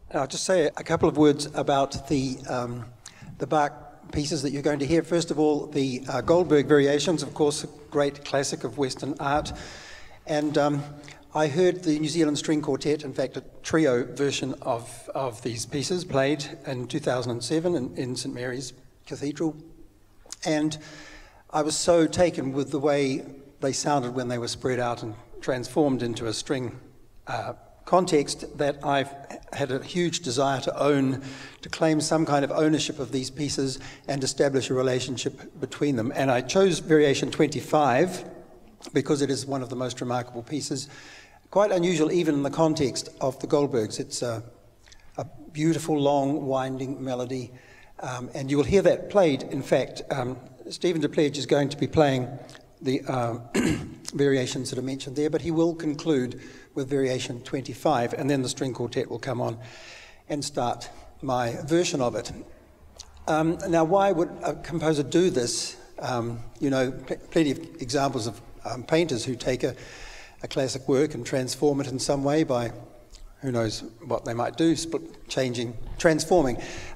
I'll just say a couple of words about the Bach pieces that you're going to hear. First of all, the Goldberg variations, of course, a great classic of Western art. And I heard the New Zealand String Quartet, in fact, a trio version of these pieces played in 2007 in St Mary's Cathedral. And I was so taken with the way they sounded when they were spread out and transformed into a string context that I've had a huge desire to claim some kind of ownership of these pieces and establish a relationship between them. And I chose Variation 25 because it is one of the most remarkable pieces, quite unusual even in the context of the Goldbergs. It's a beautiful, long, winding melody, and you will hear that played. In fact, Stephen DePledge is going to be playing the variations that are mentioned there, but he will conclude with Variation 25, and then the string quartet will come on and start my version of it. Now, why would a composer do this? You know, plenty of examples of painters who take a classic work and transform it in some way by, who knows what they might do, changing, transforming.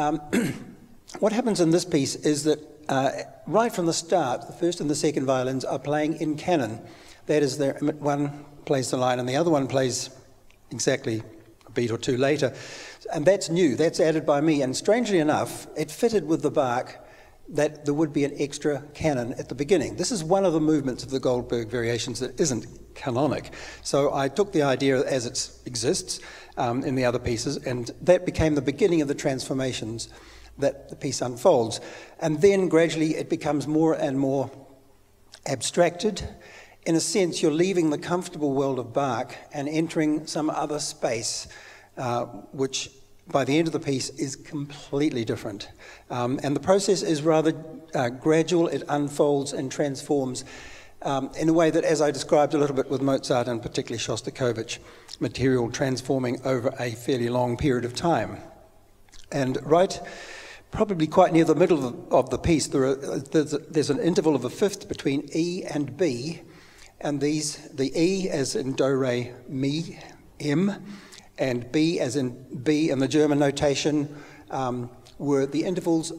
What happens in this piece is that right from the start, the first and the second violins are playing in canon. That is, one plays the line and the other one plays exactly a beat or two later. And that's new, that's added by me. And strangely enough, it fitted with the Bach that there would be an extra canon at the beginning. This is one of the movements of the Goldberg variations that isn't canonic. So I took the idea as it exists in the other pieces, and that became the beginning of the transformations that the piece unfolds. And then gradually it becomes more and more abstracted. In a sense, you're leaving the comfortable world of Bach and entering some other space, which by the end of the piece is completely different. And the process is rather gradual. It unfolds and transforms in a way that, as I described a little bit with Mozart and particularly Shostakovich, material transforming over a fairly long period of time. And right, probably quite near the middle of the piece, there's an interval of a fifth between E and B, and the E as in do, re, mi, M, and B as in B in the German notation were the intervals,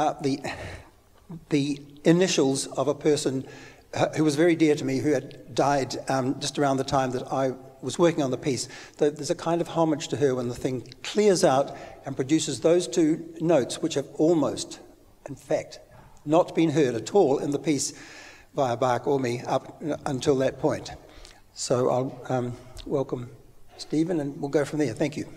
the initials of a person who was very dear to me, who had died just around the time that I was working on the piece. There's a kind of homage to her when the thing clears out and produces those two notes, which have almost, in fact, not been heard at all in the piece via Bach or me up until that point. So I'll welcome Stephen, and we'll go from there. Thank you.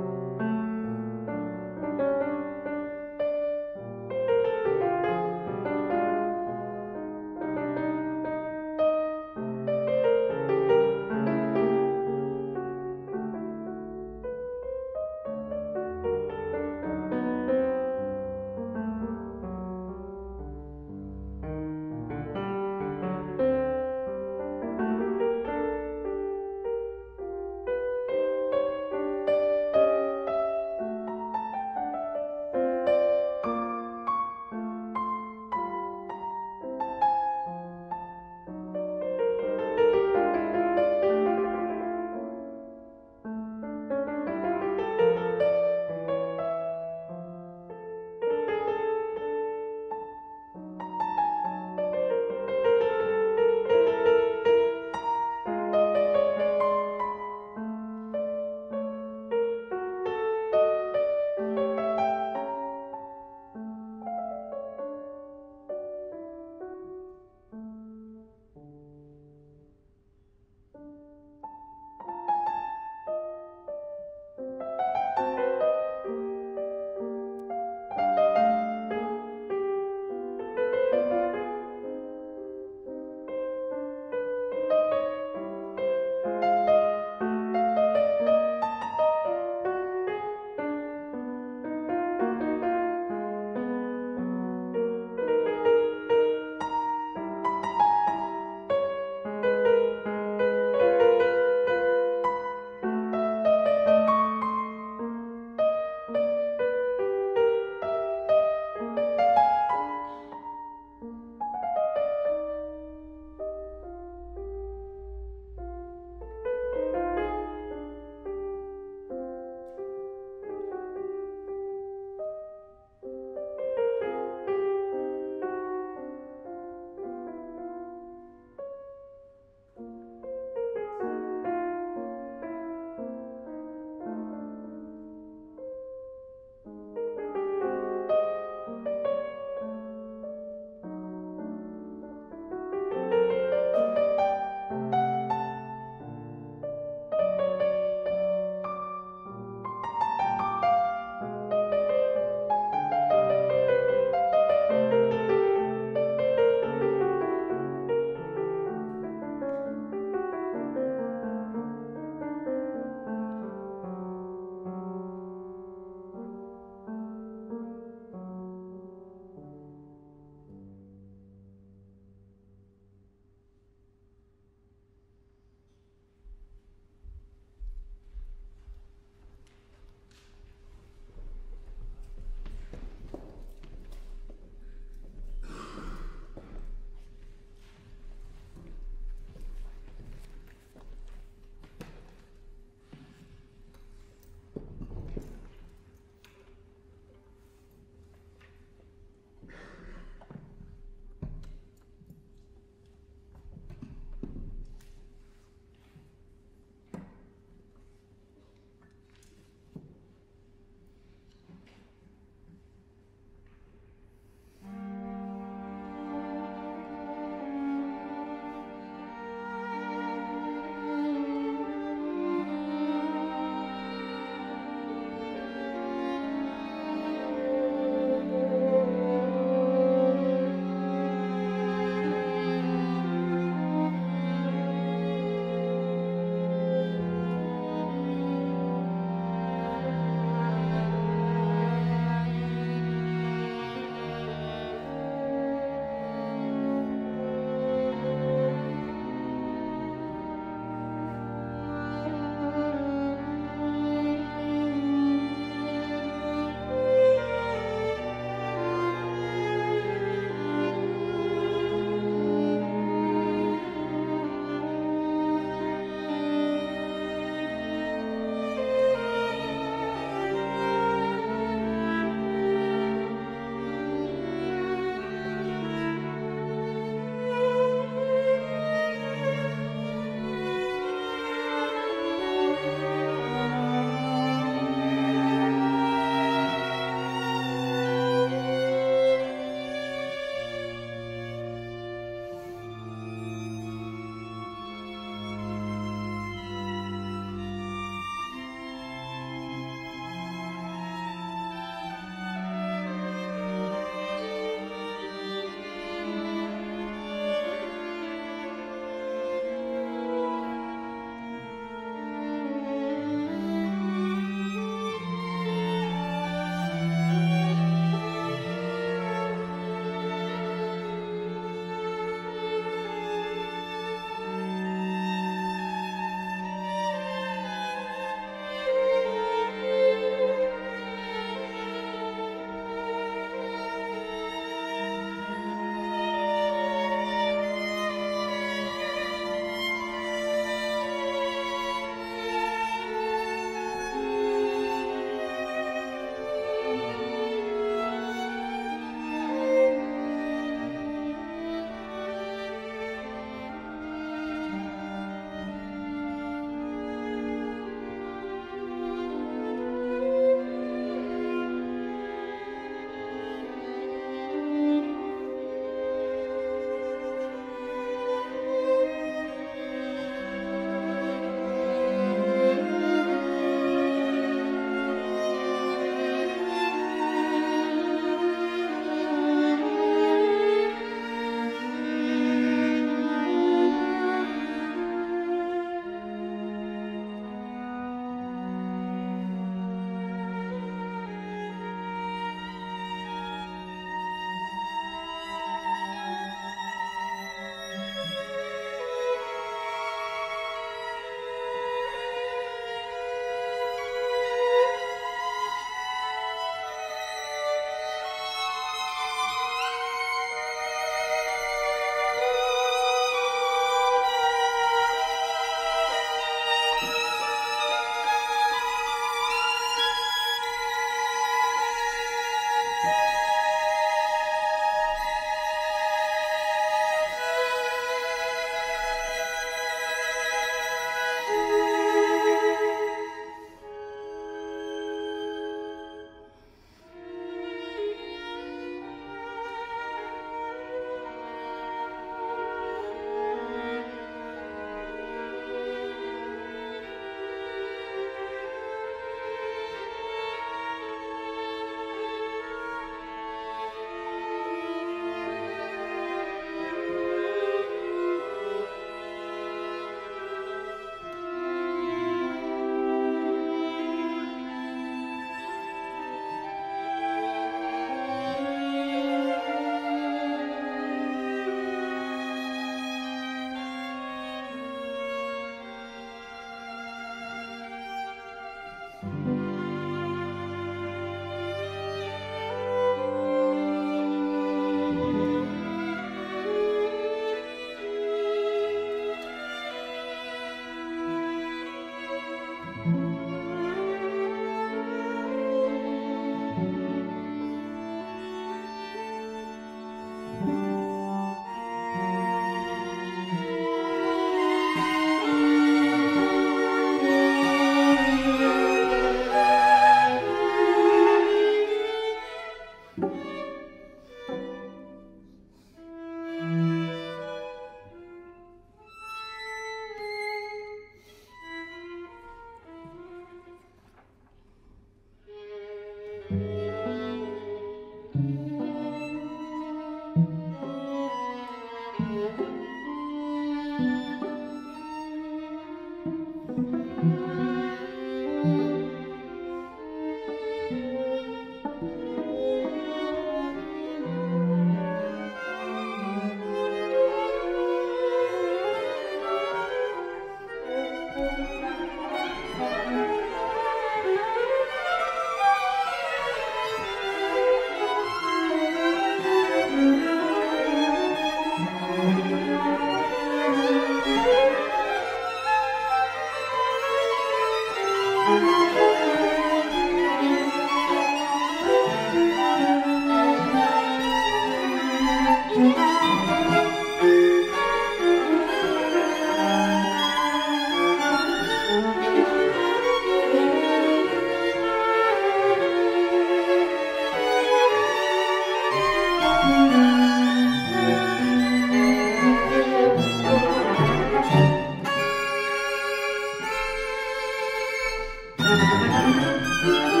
Thank you.